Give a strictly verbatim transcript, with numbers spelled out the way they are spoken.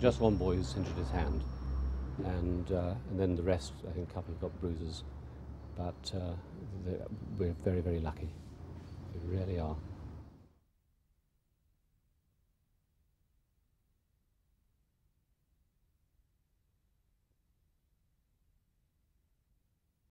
just one boy who's injured his hand, and uh, and then the rest, I think, a couple have got bruises, but uh, we're very, very lucky. We really are.